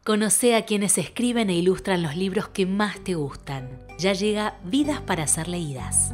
Conoce a quienes escriben e ilustran los libros que más te gustan. Ya llega Vidas para ser leídas.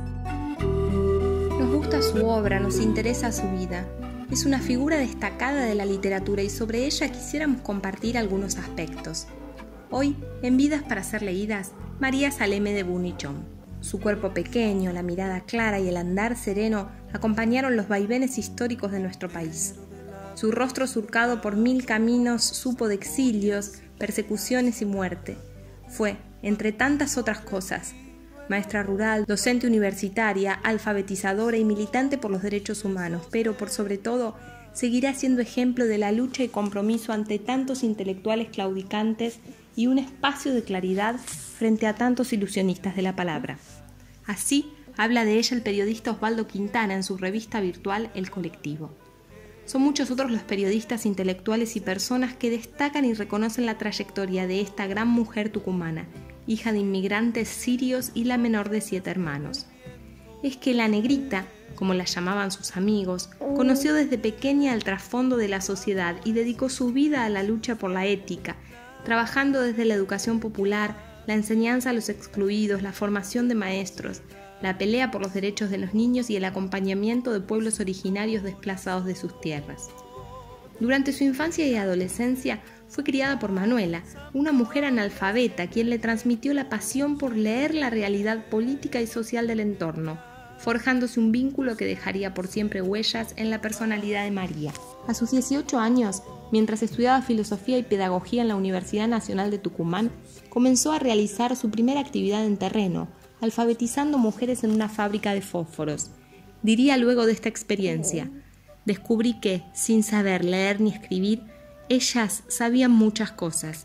Nos gusta su obra, nos interesa su vida. Es una figura destacada de la literatura y sobre ella quisiéramos compartir algunos aspectos. Hoy, en Vidas para ser leídas, María Saleme de Burnichón. Su cuerpo pequeño, la mirada clara y el andar sereno acompañaron los vaivenes históricos de nuestro país. Su rostro surcado por 1000 caminos supo de exilios, persecuciones y muerte. Fue, entre tantas otras cosas, maestra rural, docente universitaria, alfabetizadora y militante por los derechos humanos, pero por sobre todo seguirá siendo ejemplo de la lucha y compromiso ante tantos intelectuales claudicantes y un espacio de claridad frente a tantos ilusionistas de la palabra. Así habla de ella el periodista Osvaldo Quintana en su revista virtual El Colectivo. Son muchos otros los periodistas, intelectuales y personas que destacan y reconocen la trayectoria de esta gran mujer tucumana, hija de inmigrantes sirios y la menor de 7 hermanos. Es que la negrita, como la llamaban sus amigos, conoció desde pequeña el trasfondo de la sociedad y dedicó su vida a la lucha por la ética, trabajando desde la educación popular, la enseñanza a los excluidos, la formación de maestros, la pelea por los derechos de los niños y el acompañamiento de pueblos originarios desplazados de sus tierras. Durante su infancia y adolescencia fue criada por Manuela, una mujer analfabeta quien le transmitió la pasión por leer la realidad política y social del entorno, forjándose un vínculo que dejaría por siempre huellas en la personalidad de María. A sus 18 años, mientras estudiaba filosofía y pedagogía en la Universidad Nacional de Tucumán, comenzó a realizar su primera actividad en terreno, alfabetizando mujeres en una fábrica de fósforos. Diría luego de esta experiencia: descubrí que, sin saber leer ni escribir, ellas sabían muchas cosas.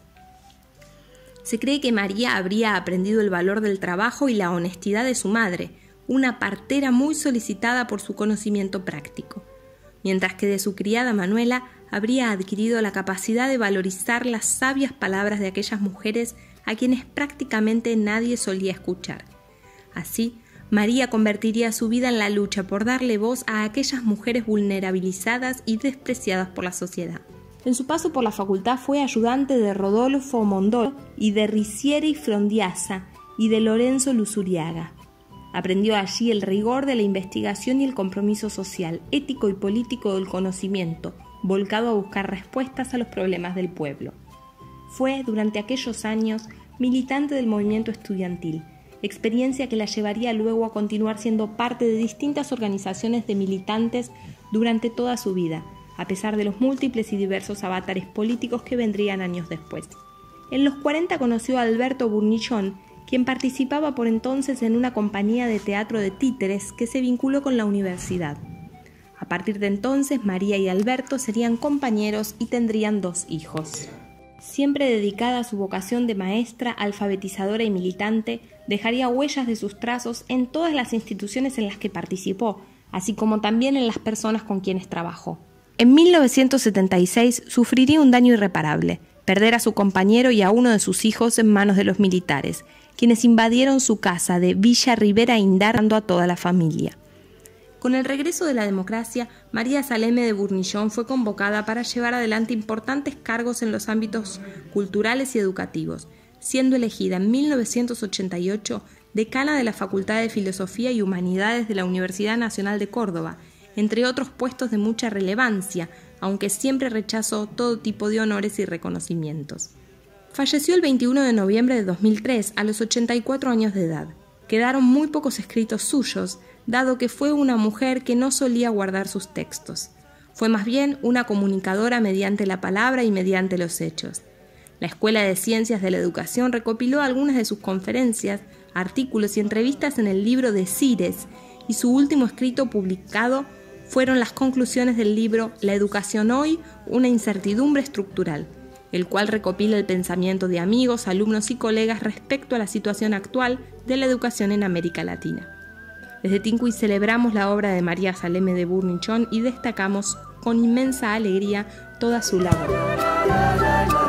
Se cree que María habría aprendido el valor del trabajo y la honestidad de su madre, una partera muy solicitada por su conocimiento práctico, mientras que de su criada Manuela habría adquirido la capacidad de valorizar las sabias palabras de aquellas mujeres a quienes prácticamente nadie solía escuchar. Así, María convertiría su vida en la lucha por darle voz a aquellas mujeres vulnerabilizadas y despreciadas por la sociedad. En su paso por la facultad fue ayudante de Rodolfo Mondol y de Ricieri Frondiasa y de Lorenzo Luzuriaga. Aprendió allí el rigor de la investigación y el compromiso social, ético y político del conocimiento, volcado a buscar respuestas a los problemas del pueblo. Fue, durante aquellos años, militante del movimiento estudiantil, experiencia que la llevaría luego a continuar siendo parte de distintas organizaciones de militantes durante toda su vida, a pesar de los múltiples y diversos avatares políticos que vendrían años después. En los 40 conoció a Alberto Burnichón, quien participaba por entonces en una compañía de teatro de títeres que se vinculó con la universidad. A partir de entonces, María y Alberto serían compañeros y tendrían 2 hijos. Siempre dedicada a su vocación de maestra, alfabetizadora y militante, dejaría huellas de sus trazos en todas las instituciones en las que participó, así como también en las personas con quienes trabajó. En 1976 sufriría un daño irreparable, perder a su compañero y a uno de sus hijos en manos de los militares, quienes invadieron su casa de Villa Rivera Indar, dando a toda la familia. Con el regreso de la democracia, María Saleme de Burnichón fue convocada para llevar adelante importantes cargos en los ámbitos culturales y educativos, siendo elegida en 1988 decana de la Facultad de Filosofía y Humanidades de la Universidad Nacional de Córdoba, entre otros puestos de mucha relevancia, aunque siempre rechazó todo tipo de honores y reconocimientos. Falleció el 21 de noviembre de 2003 a los 84 años de edad. Quedaron muy pocos escritos suyos, dado que fue una mujer que no solía guardar sus textos. Fue más bien una comunicadora mediante la palabra y mediante los hechos. La Escuela de Ciencias de la Educación recopiló algunas de sus conferencias, artículos y entrevistas en el libro de Cires, y su último escrito publicado fueron las conclusiones del libro La educación hoy, una incertidumbre estructural, el cual recopila el pensamiento de amigos, alumnos y colegas respecto a la situación actual de la educación en América Latina. Desde Tincuy celebramos la obra de María Saleme de Burnichón y destacamos con inmensa alegría toda su labor.